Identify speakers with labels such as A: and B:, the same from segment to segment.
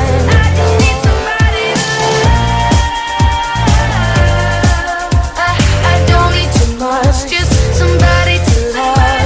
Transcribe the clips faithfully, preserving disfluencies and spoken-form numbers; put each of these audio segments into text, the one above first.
A: I just need somebody to love. I, I don't need too much, just somebody to love.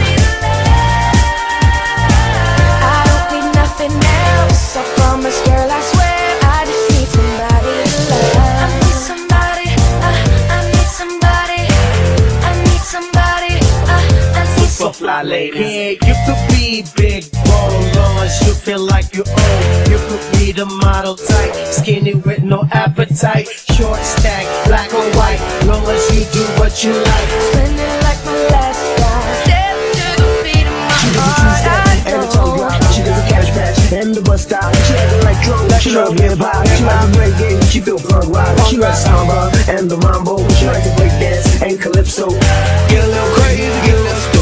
A: I don't need nothing else, I promise, girl, I swear. I just need somebody to love. I need somebody, I, I need somebody, I need somebody, I, I need
B: Super fly lady. Yeah, you could be big bone, long as you feel like you own. You could be the model type, skinny with no appetite, short stack, black or white, long as you do what you like.
A: Spend it like my last ride. Step to the beat of my
C: She does a
A: heart.
C: two-step
A: I
C: and a tongue drop.
A: don't.
C: She does a cash pass and the bus stop. She like the electro, she love hip-hop. She like the reggae, she feel punk rock. She like samba and the mambo. She like to break dance and calypso.
B: Get a little crazy, get a little